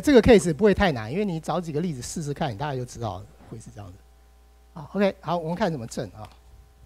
这个 case 不会太难，因为你找几个例子试试看，你大概就知道会是这样子。好 ，OK， 好，我们看怎么证啊。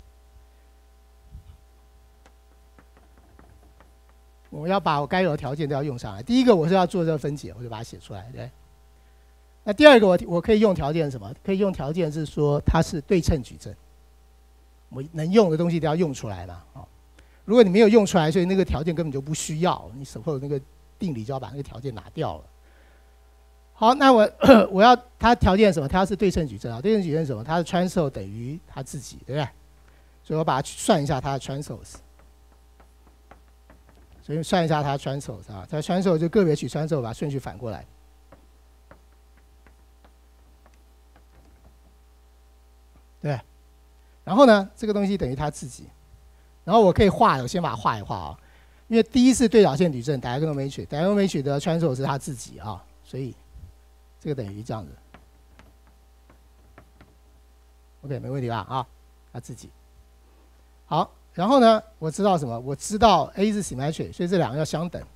我要把我该有的条件都要用上来。第一个我是要做这个分解，我就把它写出来，对。那第二个我可以用条件是什么？可以用条件是说它是对称矩阵，我能用的东西都要用出来嘛，哦。如果你没有用出来，所以那个条件根本就不需要，你手后那个定理就要把那个条件拿掉了。好，那我要它条件是什么？它是对称矩阵啊，对称矩阵是什么？它的 transpose 等于它自己，对不对？所以我把它算一下它的 transpose。所以算一下它的 transpose 啊，它的 transpose 就个别取 transpose 把顺序反过来。对，然后呢，这个东西等于它自己，然后我可以画，我先把它画一画啊，因为第一是对角线矩阵 diagonal matrix，diagonal matrix 的 transpose 是它自己啊，所以这个等于这样子。OK， 没问题吧？啊，它自己。好，然后呢，我知道什么？我知道 A 是 symmetric， 所以这两个要相等。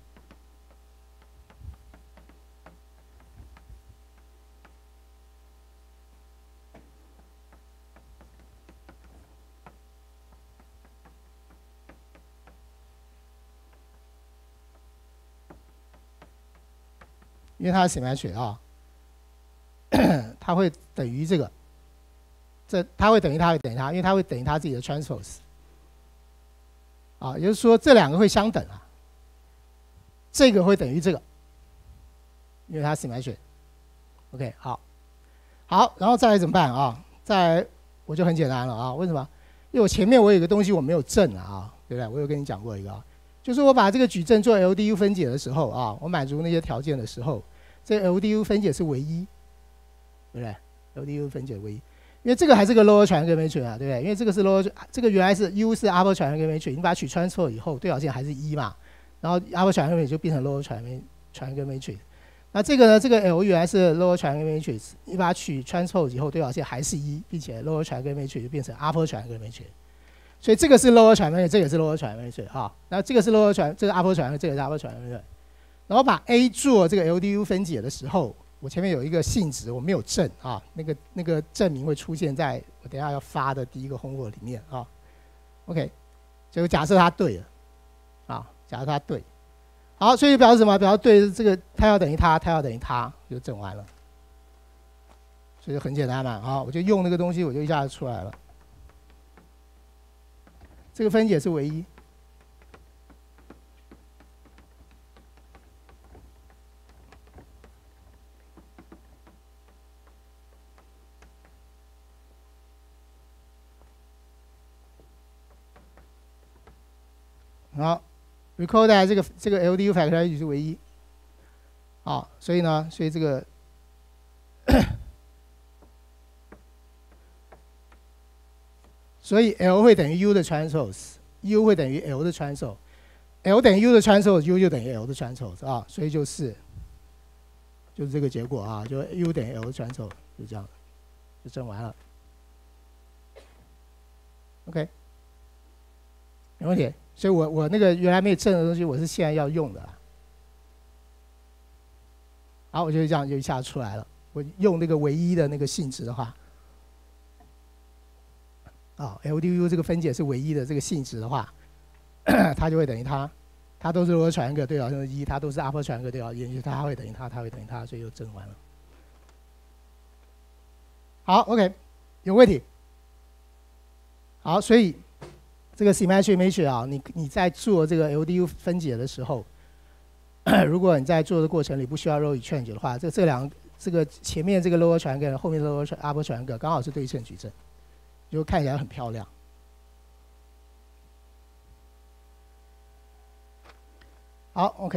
因为它是 symmetric 啊，它会等于这个，它会等于它，因为它会等于它自己的 transpose 啊，也就是说这两个会相等啊，这个会等于这个，因为它是 symmetric。OK， 好，然后再来怎么办啊？再来我就很简单了啊，为什么？因为我前面我有个东西我没有证啊，对不对？我有跟你讲过一个啊。就是我把这个矩阵做 LDU 分解的时候啊，我满足那些条件的时候，这 LDU 分解是唯一，对不对 ？LDU 分解唯一，因为这个还是个 lower triangle matrix 啊，对不对？因为这个是 lower， 这个原来是 U 是 upper triangle matrix， 你把它取 transpose 以后，对角线还是一嘛，然后 upper triangle matrix 就变成 lower triangle matrix。那这个呢，这个 L 原来是 lower triangle matrix， 你把它取 transpose 以后，对角线还是一，并且 lower triangle matrix 就变成 upper triangle matrix。所以这个是 lower triangle， 这个也是 lower triangle 啊。那这个是 lower triangle， 这个 upper triangle， 这个是 upper triangle。然后把 A 做这个 LDU 分解的时候，我前面有一个性质我没有证啊，那个证明会出现在我等一下要发的第一个 homework 里面啊。OK， 就假设它对了啊，假设它对，好，所以表示什么？表示对这个它要等于它，它要等于它，就证完了。所以就很简单嘛啊，我就用那个东西，我就一下子出来了。这个分解是唯一。好 ，recall that 这个 LDU factorization 是唯一。好，所以呢，所以这个所以 L 会等于 U 的 transpose，U 会等于 L 的 transpose，L 等于 U 的 transpose，U 就等于 L 的 transpose 啊，所以就是这个结果啊，就 U 等于 L 的 transpose， 就这样，就证完了。OK， 没问题。所以我那个原来没有证的东西，我是现在要用的。好，我就这样就一下出来了。我用那个唯一的那个性质的话。啊 ，LDU 这个分解是唯一的这个性质的话，它就会等于它，它都是lower triangle对角线一，它都是 upper triangle对角线一，它会等于它，它会等于它，所以就证完了。好 ，OK， 有问题。好，所以这个 symmetric matrix 啊，你在做这个 LDU 分解的时候，如果你在做的过程里不需要 row change 的话，这个前面这个 lower triangle， 后面的 upper triangle 刚好是对称矩阵。就看起来很漂亮。好 ，OK 。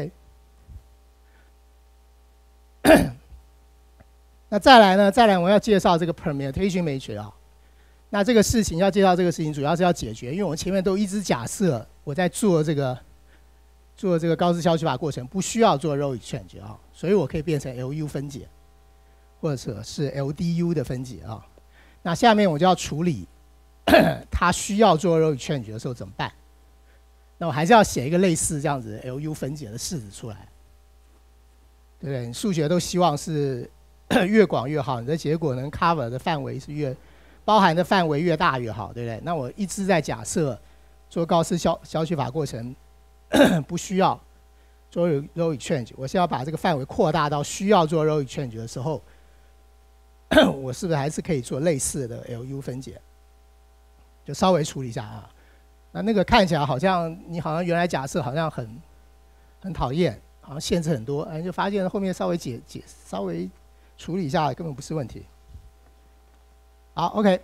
那再来呢？再来我要介绍这个 permutation matrix 啊。那这个事情要介绍这个事情，主要是要解决，因为我们前面都一直假设我在做这个高斯消去法过程不需要做 row exchange 啊，所以我可以变成 LU 分解，或者是 LDU 的分解啊。那下面我就要处理它需要做 row exchange 的时候怎么办？那我还是要写一个类似这样子 LU 分解的式子出来。 对不对？你数学都希望是越广越好，你的结果能 cover 的范围是包含的范围越大越好，对不对？那我一直在假设做高斯消去法过程不需要做 row exchange， 我是要把这个范围扩大到需要做 row exchange 的时候，我是不是还是可以做类似的 LU 分解？就稍微处理一下啊。那个看起来好像你好像原来假设好像很讨厌，好像限制很多，就发现后面稍微稍微处理一下根本不是问题。好 ，OK。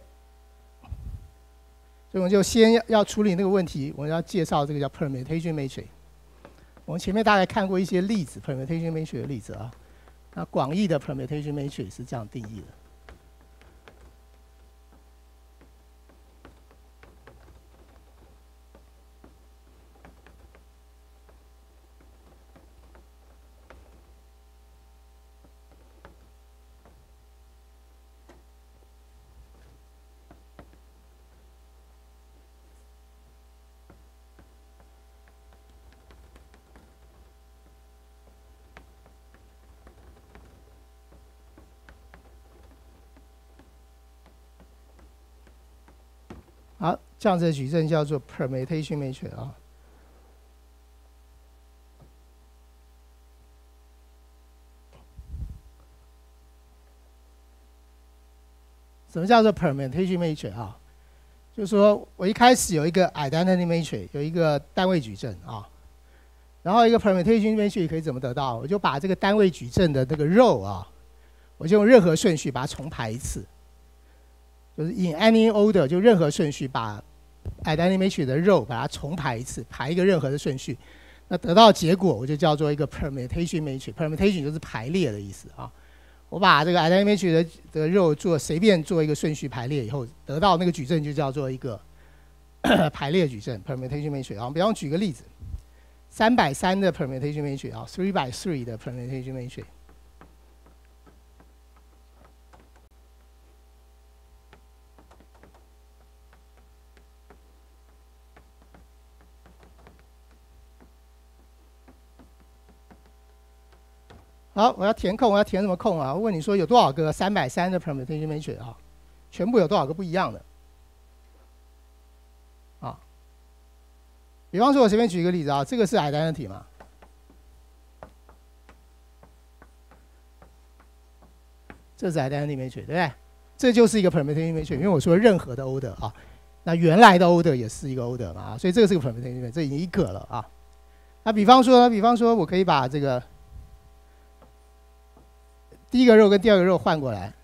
所以我们就先要处理那个问题，我们要介绍这个叫 permutation matrix。我们前面大概看过一些例子 permutation matrix 的例子啊。那广义的 permutation matrix 是这样定义的。好，这样子的矩阵叫做 permutation matrix 啊。什么叫做 permutation matrix 啊？就是说我一开始有一个 identity matrix， 有一个单位矩阵啊，然后一个 permutation matrix 可以怎么得到？我就把这个单位矩阵的这个 row 啊，我就用任何顺序把它重排一次。就是 in any order， 就任何顺序把 identity matrix 的 row 把它重排一次，排一个任何的顺序，那得到结果我就叫做一个 permutation matrix。permutation 就是排列的意思啊。我把这个 identity matrix 的 row 随便做一个顺序排列以后，得到那个矩阵就叫做一个排列矩阵 permutation matrix 啊。比方举个例子，3x3的 permutation matrix 啊，3x3的 permutation matrix。好，我要填空，我要填什么空啊？我问你说有多少个3x3的 permutation matrix 啊？全部有多少个不一样的？啊，比方说，我随便举一个例子啊，这个是 identity 嘛？这是 identity matrix， 对不对？这就是一个 permutation matrix， 因为我说任何的 order 啊，那原来的 order 也是一个 order 嘛，啊，所以这个是个 permutation matrix， 这已经一个了啊。那比方说，我可以把这个第一个 row 跟第二个 row 换过来，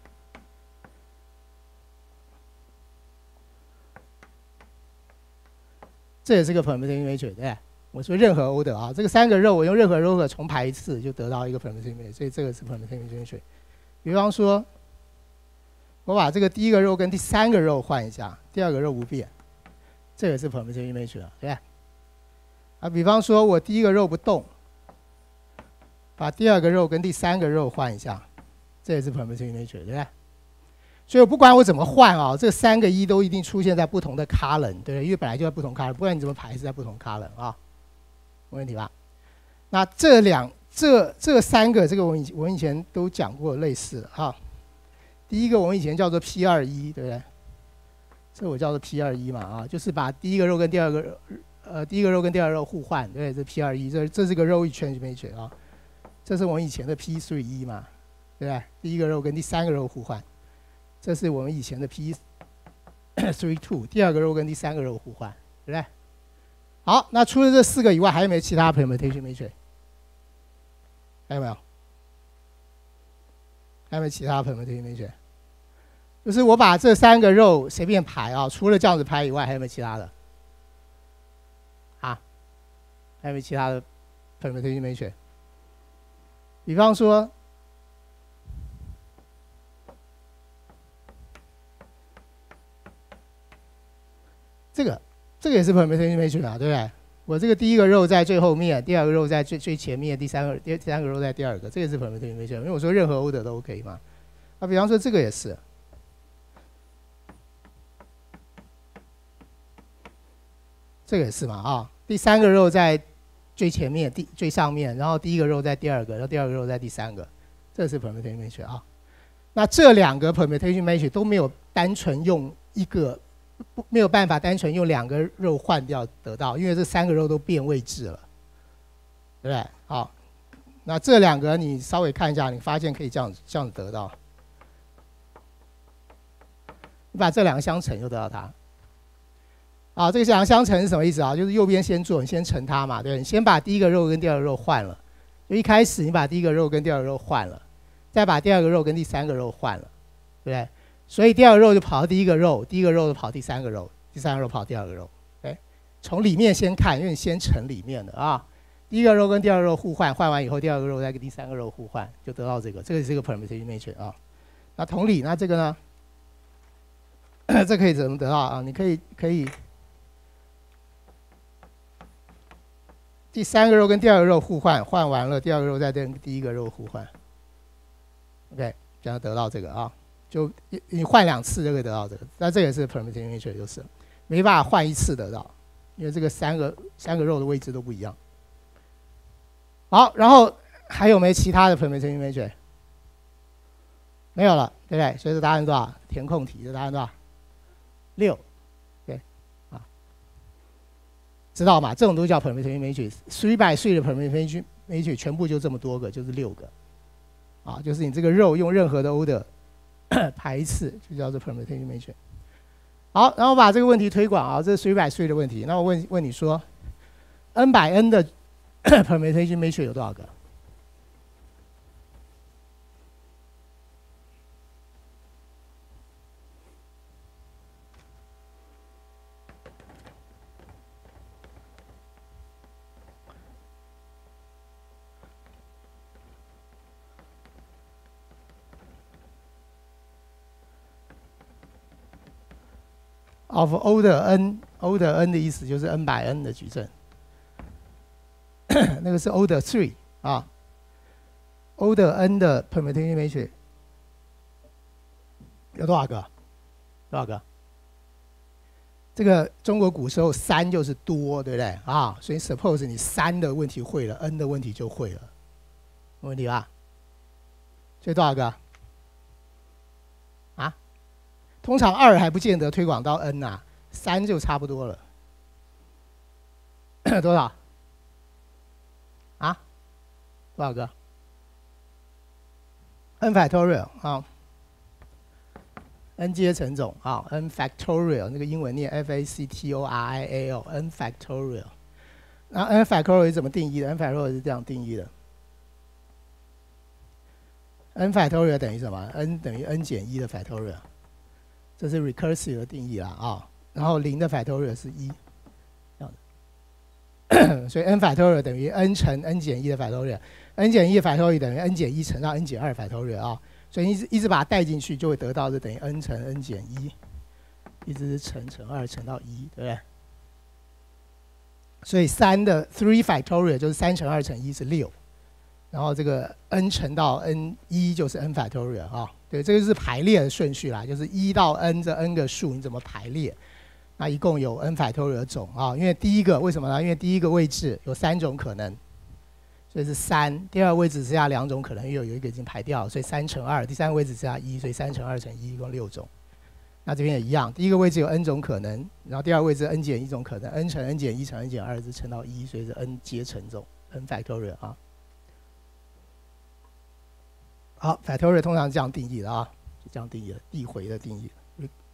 这也是个 permutation matrix， 对不对？我说任何 order 啊，这个3个 row 我用任何 row 重排一次，就得到一个 permutation matrix， 所以这个是 permutation matrix。比方说，我把这个第一个 row 跟第3个 row 换一下，第二个 row 不变，这个是 permutation matrix， 对不对？啊，比方说我第一个 row 不动，把第二个 row 跟第3个 row 换一下。这也是 permutation matrix， 对不对？所以我不管我怎么换啊，这3个1都一定出现在不同的 column， 对不对？因为本来就在不同 column， 不管你怎么排是在不同 column 啊，没问题吧？那这3个，这个我以前都讲过类似的啊。第一个我们以前叫做 P21， 对不对？这我叫做 P21 嘛啊，就是把第一个 row 跟第二个row 互换，对，这 P21， 这是个 row exchange matrix 啊。这是我们以前的 P31 嘛，对不对？第一个 row 跟第3个 row 互换，这是我们以前的 P32， 第二个 row 跟第3个 row 互换，对不对？好，那除了这4个以外，还有没有其他 permutation matrix？ 还有没有？还有没有其他 permutation matrix？ 就是我把这3个 row 随便排啊，除了这样子排以外，还有没有其他的？啊？还有没有其他的 permutation matrix？ 比方说，这个也是 permutation matrix 啊，对不对？我这个第一个 row 在最后面，第二个 row 在最前面，第三个 row 在第二个，这个是 permutation matrix， 因为我说任何 order 都 OK 嘛。那比方说这个也是，这个也是嘛啊，第3个 row 在最前面、最上面，然后第一个 row 在第二个，然后第二个 row 在第三个，这是 permutation matrix 啊。那这两个 permutation matrix 都没有单纯用一个，没有办法单纯用两个 row 换掉得到，因为这三个 row 都变位置了，对不对？好，那这两个你稍微看一下，你发现可以这样子得到。你把这两个相乘就得到它。啊，这个两个相乘是什么意思啊？就是右边先做，你先乘它嘛，对，你先把第一个 row 跟第二个 row 换了，就一开始你把第一个 row 跟第二个 row 换了，再把第二个 row 跟第三个 row 换了，对不对？所以第二个 row 就跑到第一个 row， 第一个 row 就跑第三个 row， 第三个 row 跑第二个 row， 哎，从里面先看，因为你先乘里面的啊，第一个 row 跟第二个 row 互换，换完以后第二个 row 再跟第三个 row 互换，就得到这个，这个是一个 permutation matrix 啊。那同理，那这个呢？这可以怎么得到啊？你可以第三个 row 跟第二个 row 互换，换完了第二个 row 再跟第一个 row 互换 ，OK， 这样得到这个啊，就你换2次就可以得到这个。那这也是 permutation matrix 就是没办法换1次得到，因为这个三个 row 的位置都不一样。好，然后还有没其他的 permutation matrix？ 没有了，对不对？所以这答案多少？填空题，这答案多少？6，对，啊，知道吗？这种都叫 permutation matrix。3x3 的 permutation matrix 全部就这么多个，就是6个，啊，就是你这个 row 用任何的 order 排一次，就叫做 permutation matrix。好，然后把这个问题推广啊，这是3x3的问题。那我问你说 ，n by n 的permutation matrix 有多少个？of order n，order n 的意思就是 n by n 的矩阵，那个是 order 3啊。order n 的 permutation matrix 有多少个？多少个？这个中国古时候3就是多，对不对啊？所以 suppose 你3的问题会了 ，n 的问题就会了，没问题吧？所以多少个？啊？通常2还不见得推广到 n 啊，3就差不多了。多少？啊？多少个 ？n factorial 啊 ，n 阶乘总啊 ，n factorial 那个英文念 factorial，n factorial。那 n factorial 是怎么定义的 ？n factorial 是这样定义的。n factorial 等于什么 ？n 等于 n 减1的 factorial。这是 recursive 的定义啦啊，然后0的 factorial 是1，这样子，所以 n factorial 等于 n 乘 n 减1的 factorial，n 减1的 factorial 等于 n 减1乘上 n 减2 factorial 啊，所以一直把它带进去，就会得到是等于 n 乘 n 减1，一直是乘2乘到1，对不对？所以3的 3 factorial 就是3乘2乘1是6，然后这个 n 乘到 n 1就是 n factorial 啊。对，这个是排列的顺序啦，就是1到 n 这 n 个数你怎么排列？那一共有 n factorial 的种啊，因为第一个为什么呢？因为第一个位置有3种可能，所以是3。第二个位置只剩下2种可能，因为有一个已经排掉了，所以3乘2。第三个位置只剩下1，所以3乘2乘1一共6种。那这边也一样，第一个位置有 n 种可能，然后第二个位置 n 减1种可能 ，n 乘 n 减1乘 n 减2是乘到1，所以是 n 阶乘种 n factorial 啊。好 ，factorial 通常是这样定义的啊，就这样定义的，递回的定义。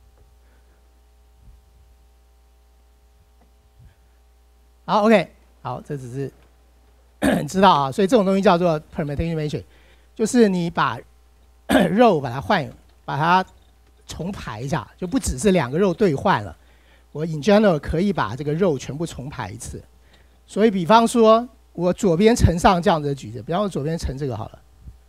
好 ，OK， 好，这只是知道啊，所以这种东西叫做 permutation matrix， 就是你把row 把它重排一下，就不只是2个row兑换了，我 in general 可以把这个row全部重排一次。所以，比方说我左边乘上这样子的矩阵，比方说左边乘这个好了。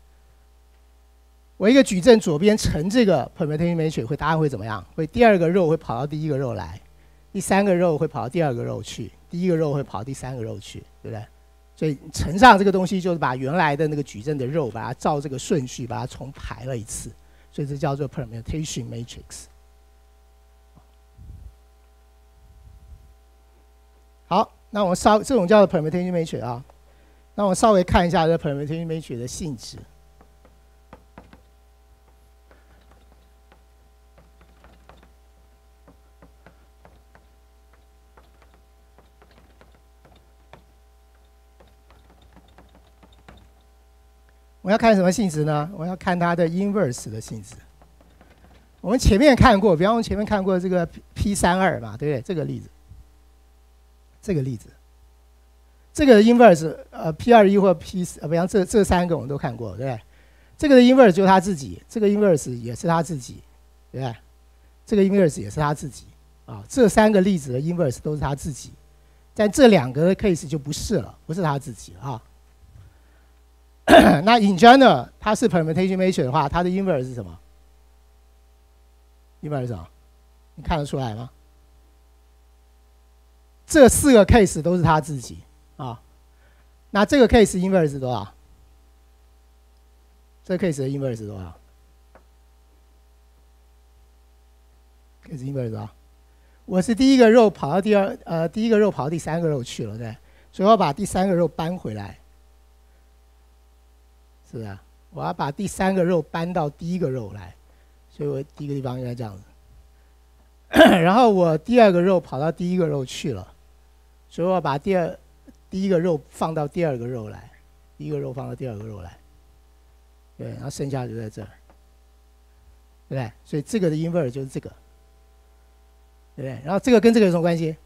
我一个矩阵左边乘这个 permutation matrix 答案会怎么样？会第二个 row 会跑到第一个 row 来，第三个 row 会跑到第二个 row 去，第一个 row 会跑到第三个 row 去，对不对？所以乘上这个东西就是把原来的那个矩阵的 row 把它照这个顺序把它重排了一次，所以这叫做 permutation matrix。好， 那我这种叫做 permutation matrix 啊。那我稍微看一下这 permutation matrix 的性质。我要看什么性质呢？我要看它的 inverse 的性质。我们前面看过，比方说前面看过这个 P32嘛，对不对？这个例子，这个inverse P21或 P 比方这三个我们都看过，对不对？这个的 inverse 就是他自己，这个 inverse 也是他自己，对不对？这个 inverse 也是他自己啊。这三个例子的 inverse 都是他自己，但这两个 case 就不是了，不是他自己啊。那 in general 它是 permutation matrix 的话，它的 inverse 是什么 ？inverse 是什么？你看得出来吗？这四个 case 都是他自己啊。那这个 case inverse 是多少？这个 case 的 inverse 是多少 ？case inverse 多少？我是第一个 row 跑到第一个 row 跑到第三个 row 去了，对，所以我要把第三个 row 搬回来。是不是？我要把第三个row搬到第一个row来，所以我第一个地方应该这样子。然后我第二个row跑到第一个row去了，所以我要把第一个row放到第二个row来，第一个row放到第二个row来，对，然后剩下就在这儿，对不对？所以这个的 inverse 就是这个，对不对？然后这个跟这个有什么关系？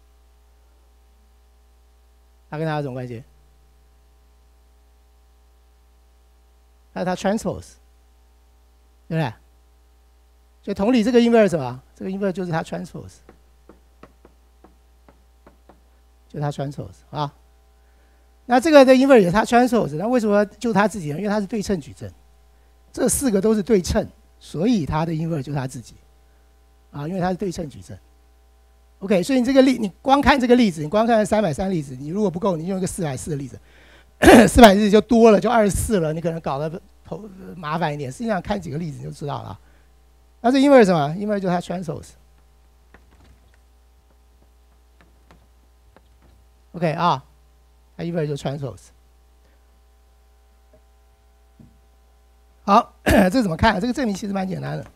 它跟它有什么关系？还有它 transpose， 对不对？所以同理，这个 inverse 什么？这个 inverse 就是它 transpose， 就是它 transpose 啊。那这个的 inverse 也是它 transpose， 那为什么就它自己呢？因为它是对称矩阵，这四个都是对称，所以它的 inverse 就是它自己啊，因为它是对称矩阵。OK， 所以你这个你光看这个例子，你光看330例子，你如果不够，你用一个440的例子。440就多了，就24了，你可能搞得头麻烦一点。实际上看几个例子你就知道了。那这因为什么？因为就是它 transpose。OK 啊，它因为就 transpose。好，这怎么看？这个证明其实蛮简单的。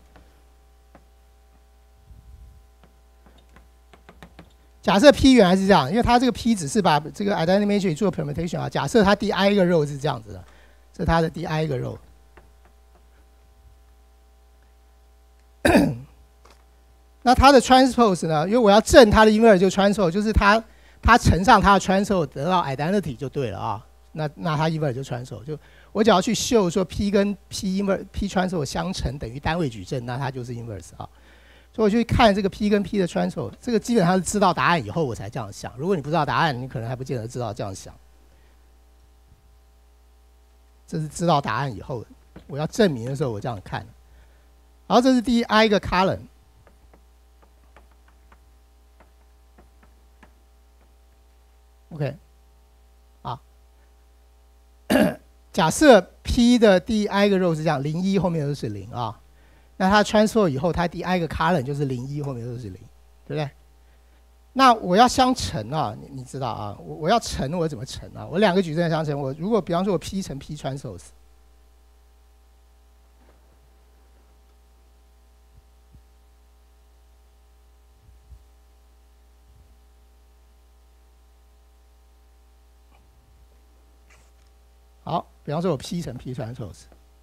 假设 P 原来是这样，因为它这个 P 只是把这个 identity matrix 做 permutation 啊。假设它第 i 个 row 是这样子的，这是它的第 i 个 row。那它的 transpose 呢？因为我要证它的 inverse 就 transpose， 就是它乘上它的 transpose 得到 identity 就对了啊。那它 inverse 就 transpose， 就我只要去秀说 P 跟 P inverse P transpose 相乘等于单位矩阵，那它就是 inverse 啊。所以我去看这个 P 跟 P 的 transpose， 这个基本上是知道答案以后我才这样想。如果你不知道答案，你可能还不见得知道这样想。这是知道答案以后，我要证明的时候我这样看。然后这是第 i 个 column。OK， 啊，假设 P 的第 i 个 row 是这样，01后面都是0啊。那它 transpose 以后，它第 i 个 column 就是01后面都是0，对不对？那我要相乘啊，你知道啊，我要乘，我怎么乘啊？我两个矩阵相乘，我如果比方说我 P 乘 P transpose， 好，比方说我 P 乘 P transpose。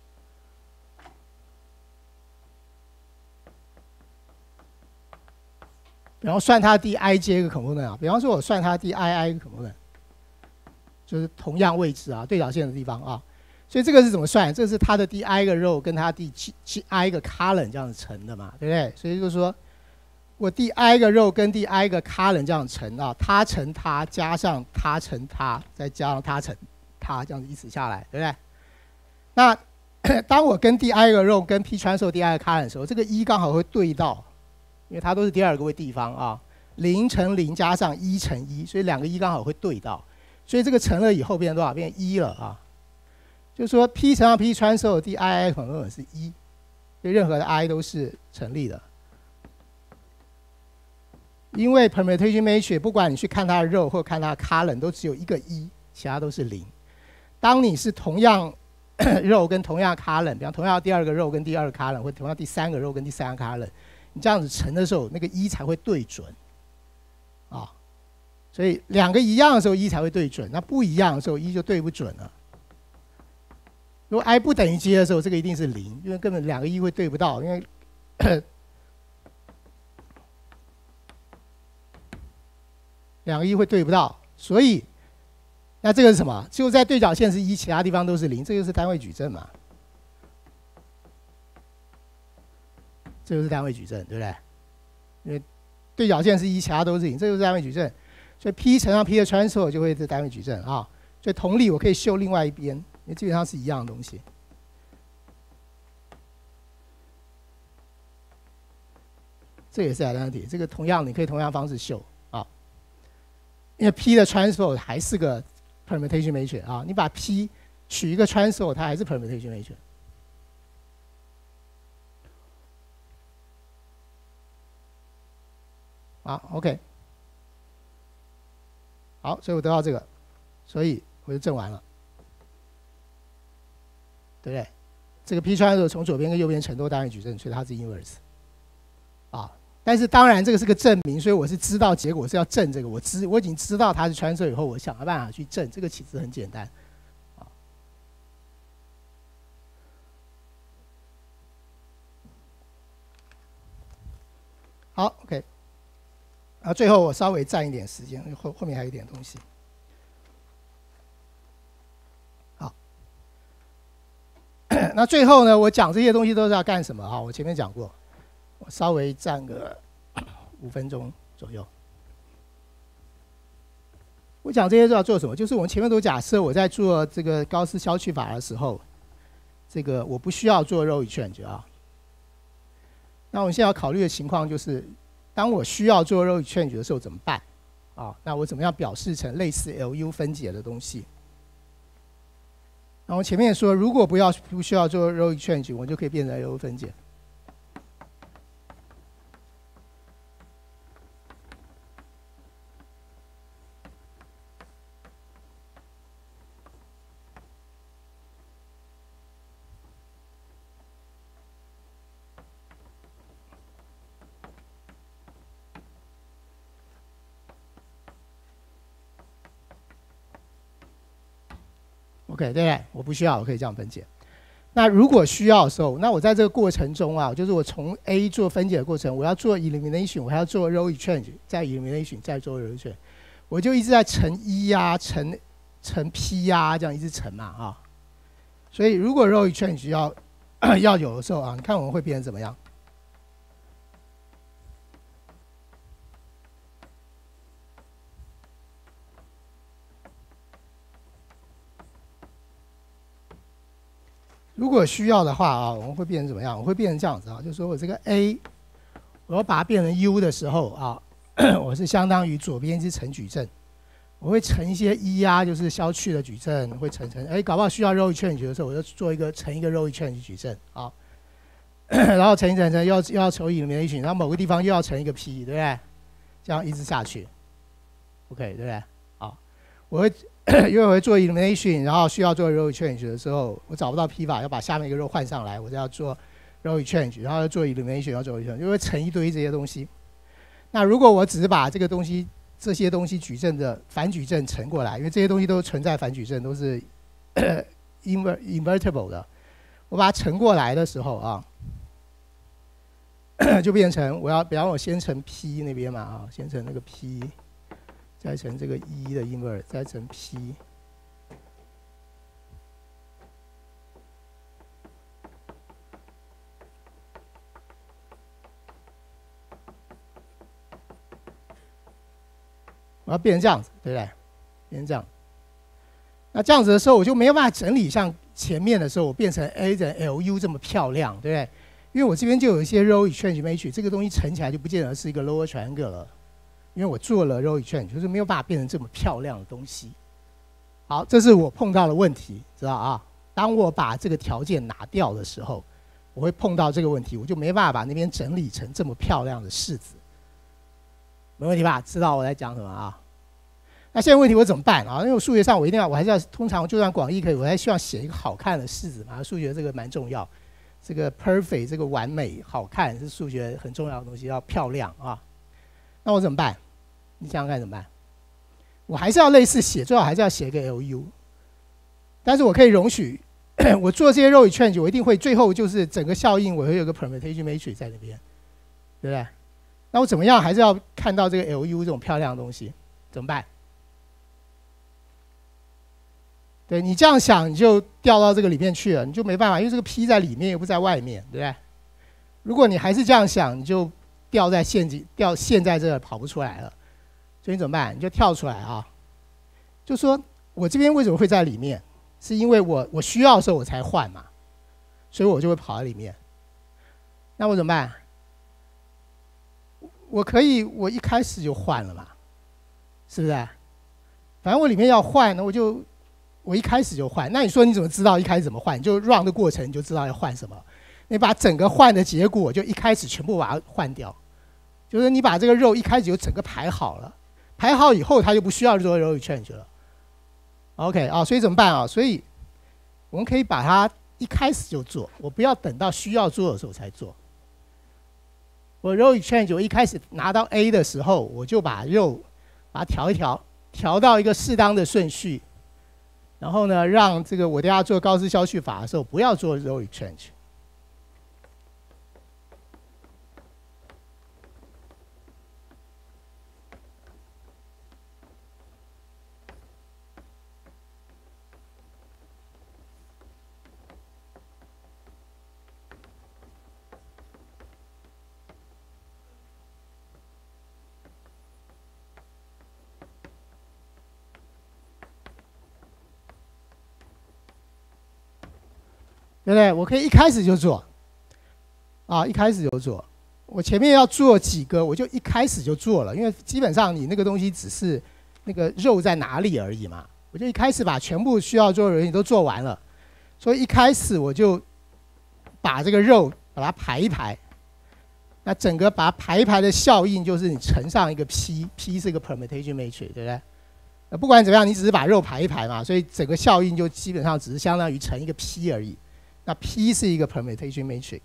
然后算它第 i 阶个 component 啊，比方说我算它第 i 个 component， 就是同样位置啊，对角线的地方啊。所以这个是怎么算？这是它的第 i 个 row 跟它第i 个 column 这样子乘的嘛，对不对？所以就是说我第 i 个 row 跟第 i 个 column 这样乘啊，它乘它加上它乘它，再加上它乘它，这样子一直下来，对不对？那当我跟第 i 个 row 跟 P transpose 第 i 个 column 的时候，这个一刚好会对到。因为它都是第二个位地方啊，0乘0加上1乘1，所以两个1刚好会对到，所以这个乘了以后变成多少？变成1了啊。就是说 P 乘上 P transpose 第 i 可能是1，所以任何的 i 都是成立的。 因为 permutation matrix 不管你去看它的 row 或看它的 column 都只有一个一，其他都是零。当你是同样row 跟同样 column， 比方同样第二个 row 跟第二个 column， 或同样第三个 row 跟第三个 column， 你这样子乘的时候，那个一才会对准，啊，所以两个一样的时候一才会对准，那不一样的时候一就对不准了。如果 i 不等于 j 的时候，这个一定是零，因为根本两个一会对不到，因为两个一会对不到，所以那这个是什么？就在对角线是一，其他地方都是零，这就是单位矩阵嘛。这就是单位矩阵，对不对？因为对角线是一，其他都是零，这就是单位矩阵。所以 P 乘上 P 的 transpose 就会是单位矩阵啊。所以同理，我可以修另外一边，因为基本上是一样的东西。这也是 identity， 这个同样你可以同样方式修啊。因为 P 的 transpose 还是个 permutation matrix 啊，你把 P 取一个 transpose， 它还是 permutation matrix。好 ，OK， 好，所以我得到这个，所以我就证完了，对不对？这个 P transpose 从左边跟右边乘都单位矩阵，所以它是 inverse。啊，但是当然这个是个证明，所以我是知道结果是要证这个，我已经知道它是transpose以后，我想个办法去证，这个其实很简单。好 ，OK。最后我稍微占一点时间，后面还有一点东西。好，那最后呢，我讲这些东西都是要干什么啊？我前面讲过，我稍微占个5分钟左右。我讲这些是要做什么？就是我们前面都假设我在做这个高斯消去法的时候，这个我不需要做 row exchange 啊。那我们现在要考虑的情况就是，当我需要做 row exchange 的时候怎么办？啊，那我怎么样表示成类似 LU 分解的东西？那我前面说，如果不需要做 row exchange， 我就可以变成 LU 分解。OK， 对不对？我不需要，我可以这样分解。那如果需要的时候，那我在这个过程中啊，就是我从 A 做分解的过程，我要做 elimination， 我还要做 row exchange， 再 elimination， 再做 row exchange， 我就一直在乘一呀，乘 P 呀，这样一直乘嘛啊。所以如果 row exchange 要有的时候啊，你看我们会变成怎么样？如果需要的话啊，我们会变成怎么样？我会变成这样子啊，就是说我这个 A， 我要把它变成 U 的时候啊，我是相当于左边是乘矩阵，我会乘一些一啊，就是消去的矩阵，会乘，搞不好需要 row exchange 的时候，我就做乘一个 row exchange 矩阵啊，然后乘一乘又要求 elimination， 然后某个地方又要乘一个 P， 对不对？这样一直下去 ，OK， 对不对？好，因为我会做 elimination， 然后需要做 row exchange 的时候，我找不到 P 法，要把下面一个 row 换上来，我就要做 row exchange， 然后要做 elimination， 要做 exchange， 就会乘一堆这些东西。那如果我只是把这些东西矩阵的反矩阵乘过来，因为这些东西都存在反矩阵，都是invertible 的，我把它乘过来的时候啊，就变成比方我先乘 P 那边嘛啊，先乘那个 P。再乘这个1的 inverse， 再乘 P， 我要变成这样子，对不对？变成这样。那这样子的时候，我就没有办法整理像前面的时候，我变成 A 等 LU 这么漂亮，对不对？因为我这边就有一些 row exchange matrix， 这个东西乘起来就不见得是一个 lower triangle 了。因为我做了 row exchange， 就是没有办法变成这么漂亮的东西。好，这是我碰到的问题，知道啊？当我把这个条件拿掉的时候，我会碰到这个问题，我就没办法把那边整理成这么漂亮的式子。 没问题吧？知道我在讲什么啊？那现在问题我怎么办啊？因为我数学上我一定要，我还是要通常就算广义可以，我还希望写一个好看的式子嘛。数学这个蛮重要，这个 perfect 这个完美好看是数学很重要的东西，要漂亮啊。那我怎么办？你想想看怎么办？我还是要类似写，最好还是要写一个 LU， 但是我可以容许我做这些 row change， 我一定会最后就是整个效应我会有个 permutation matrix 在那边，对不对？那我怎么样还是要看到这个 LU 这种漂亮的东西，怎么办？对你这样想，你就掉到这个里面去了，你就没办法，因为这个 P 在里面又不在外面，对不对？如果你还是这样想，你就掉陷在这跑不出来了。所以你怎么办？你就跳出来啊，就说我这边为什么会在里面？是因为我需要的时候我才换嘛，所以我就会跑在里面。那我怎么办？我一开始就换了嘛，是不是？反正我里面要换，那我一开始就换。那你说你怎么知道一开始怎么换？你就 run 的过程你就知道要换什么。你把整个换的结果就一开始全部把它换掉，就是你把这个row一开始就整个排好了，排好以后它就不需要做 row change 了。OK 啊，所以怎么办啊？所以我们可以把它一开始就做，我不要等到需要做的时候才做。我 row change 我一开始拿到 A 的时候，我就把 row 把它调一调，调到一个适当的顺序，然后呢，让这个我等下做高斯消去法的时候不要做 row change。对不对？我可以一开始就做，啊，一开始就做。我前面要做几个，我就一开始就做了，因为基本上你那个东西只是那个肉在哪里而已嘛。我就一开始把全部需要做的东西都做完了，所以一开始我就把这个肉把它排一排。那整个把它排一排的效应就是你乘上一个 P 是一个 permutation matrix， 对不对？不管怎么样，你只是把肉排一排嘛，所以整个效应就基本上只是相当于乘一个 P 而已。那 P 是一个 permutation matrix，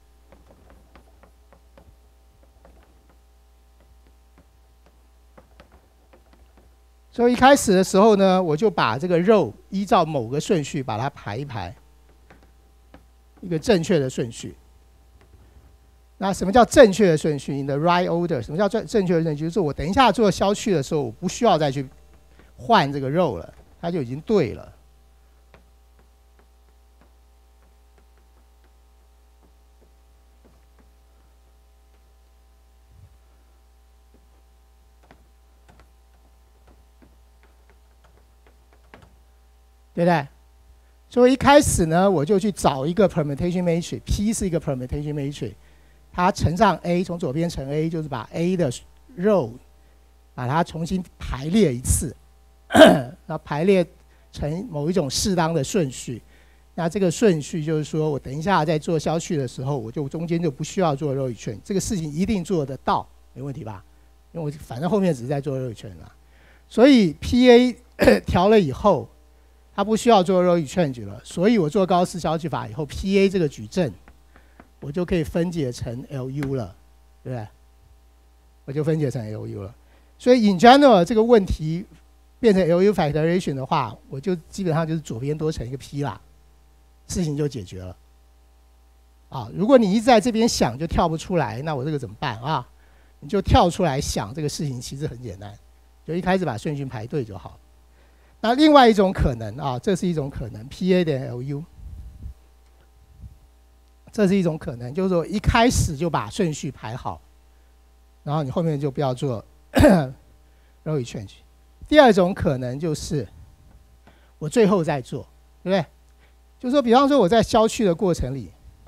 所以一开始的时候呢，我就把这个肉依照某个顺序把它排一排，一个正确的顺序。那什么叫正确的顺序 ？In the right order。什么叫正确的顺序？就是我等一下做消去的时候，我不需要再去换这个肉了，它就已经对了。对不对？所以一开始呢，我就去找一个 permutation matrix，P 是一个 permutation matrix， 它乘上 A， 从左边乘 A， 就是把 A 的 row 把它重新排列一次，然后排列成某一种适当的顺序。那这个顺序就是说我等一下在做消去的时候，我就中间就不需要做 row change， 这个事情一定做得到，没问题吧？因为我反正后面只是在做 row change 嘛。所以 PA 调了以后，它不需要做 row change 了，所以我做高斯消去法以后 ，PA 这个矩阵我就可以分解成 LU 了，对不对？我就分解成 LU 了。所以 in general 这个问题变成 LU factorization 的话，我就基本上就是左边多乘一个 P 啦，事情就解决了。啊，如果你一直在这边想就跳不出来，那我这个怎么办啊？你就跳出来想，这个事情其实很简单，就一开始把顺序排对就好。那另外一种可能啊，这是一种可能 ，PA 点 LU， 这是一种可能，就是说一开始就把顺序排好，然后你后面就不要做 row change。第二种可能就是我最后再做，对不对？就是说，比方说我在消去的过程里，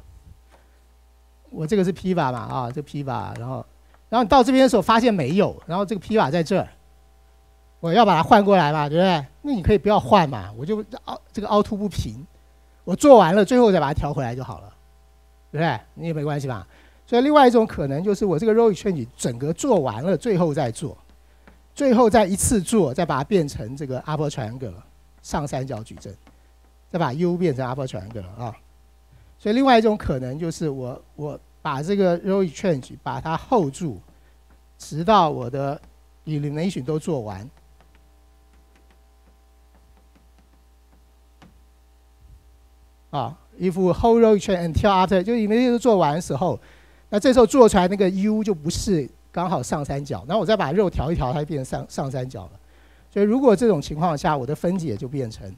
我这个是 P 法嘛啊，这 P 法，然后你到这边的时候发现没有，然后这个 P 法在这儿。我要把它换过来嘛，对不对？那你可以不要换嘛，我就这个凹凸不平，我做完了，最后再把它调回来就好了，对不对？你也没关系吧？ 所以另外一种可能就是我这个 row exchange 整个做完了，最后再做，最后再一次做，再把它变成这个 upper triangle 上三角矩阵，再把 U 变成 upper triangle 啊。所以另外一种可能就是我把这个 row exchange 把它 hold 住，直到我的 elimination 都做完。啊 ，if whole row exchange until after 就elimination都做完的时候，那这时候做出来那个 U 就不是刚好上三角，然后我再把肉调一调，它就变成上三角了。所以如果这种情况下，我的分解就变成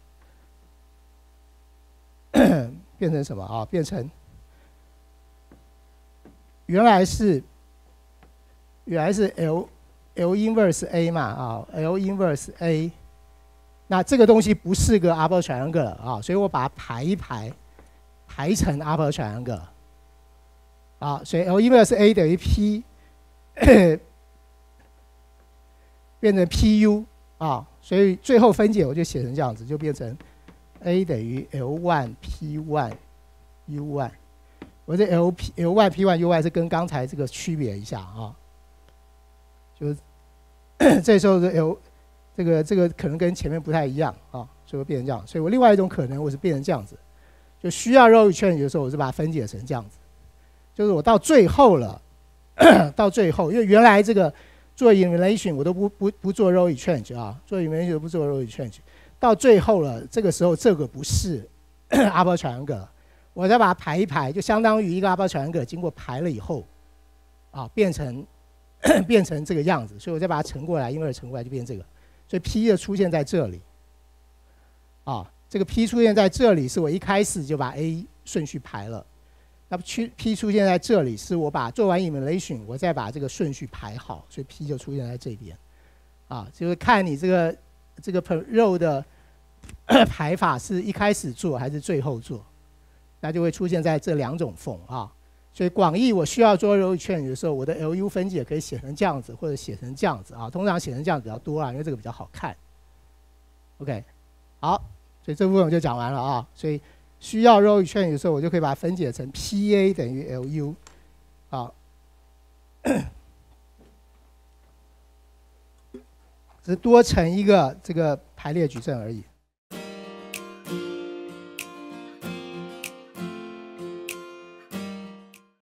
变成什么啊？变成原来是 L inverse A 嘛啊 ，L inverse A， 那这个东西不是个 upper triangle 啊，所以我把它排一排，排成 upper triangle。啊，所以 L inverse A 等于 P 变成 PU 啊，所以最后分解我就写成这样子，就变成 A 等于 L1 P1 U1。我这 L1 P1 U1 是跟刚才这个区别一下啊，就是这时候的 L 这个可能跟前面不太一样啊，所以会变成这样。所以我另外一种可能我是变成这样子，就需要 row exchange 的时候，我是把它分解成这样子。就是我到最后了，到最后，因为原来这个做 elimination 我都不做 row exchange 啊，做 elimination 不做 row exchange， 到最后了，这个时候这个不是 upper triangle， 我再把它排一排，就相当于一个 upper triangle 经过排了以后，啊，变成这个样子，所以我再把它乘过来，因为乘过来就变这个，所以 P 就出现在这里，啊，这个 P 出现在这里是我一开始就把 A 顺序排了。那 P 出现在这里，是我把做完 elimination， 我再把这个顺序排好，所以 P 就出现在这边，啊，就是看你这个row 的排法是一开始做还是最后做，那就会出现在这两种缝啊。所以广义我需要做 row exchange 的时候，我的 LU 分解可以写成这样子，或者写成这样子啊，通常写成这样子比较多啊，因为这个比较好看。OK， 好，所以这部分我就讲完了啊，所以。需要 row exchange 的时候，我就可以把它分解成 PA 等于 LU， 啊，只是多乘一个这个排列矩阵而已。